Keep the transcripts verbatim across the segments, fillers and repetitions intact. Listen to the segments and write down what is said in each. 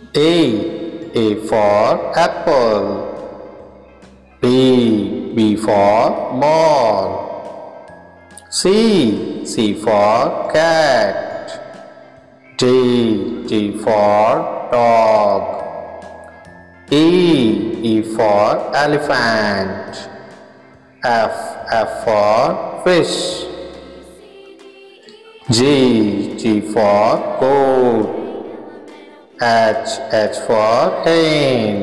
A. A for apple. B. B for ball. C. C for cat. D. D for dog. E. E for elephant. F. F for fish. G. G for goat. H. H for hen.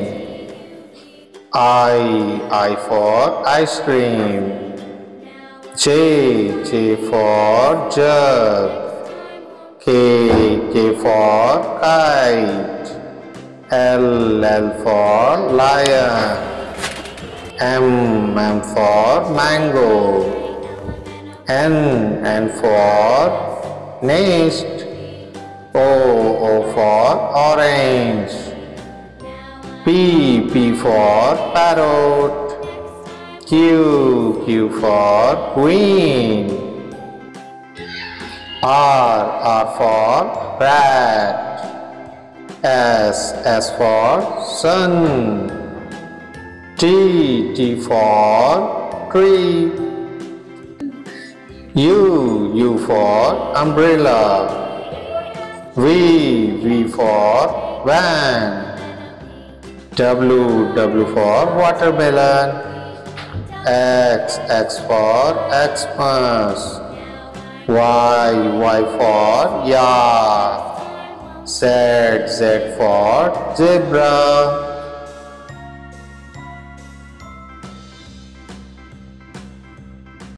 I. I for ice cream. J. J for jug. K. K for kite. L. L for lion. M. M for mango. N. N for nest. O. O for orange. P. P for parrot. Q. Q for queen. R. R for rat. S. S for sun. T. T for tree. U. U for umbrella. V. V for van. W. W for watermelon. X. X for Xmas. Y. Y for yak. Z. Z for zebra.